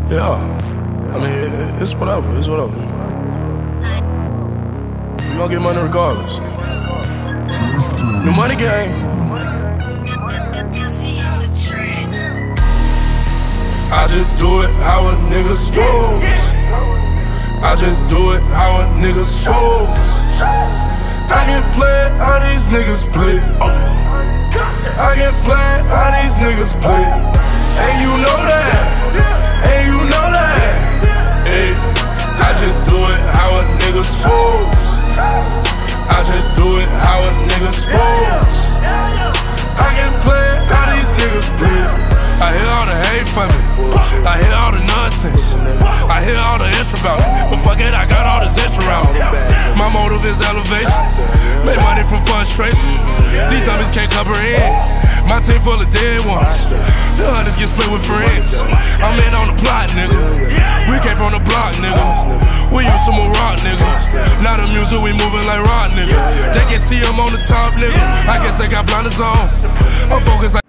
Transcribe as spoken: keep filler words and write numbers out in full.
Yeah, I mean, it, it's whatever, it's whatever. We gon' get money regardless. New money game. I just do it how a nigga supposed. I just do it how a nigga supposed. I can play how these niggas play. I can play how these niggas play. And you know that. And you know that. Hey, I just do it how a nigga supposed. I just do it how a nigga supposed. I can play how these niggas play. I hear all the hate from me. I hear all the nonsense. I hear all the extra about me. But fuck it, I got all this extra around me. My motive is elevation. Make money from frustration. These dummies can't comprehend. My team full of dead ones. The hunters get split with friends. I'm in on the plot, nigga. We came from the block, nigga. We used to move rock, nigga. Now the music, we moving like rock, nigga. They can see I'm on the top, nigga. I guess they got blinders on. I'm focused like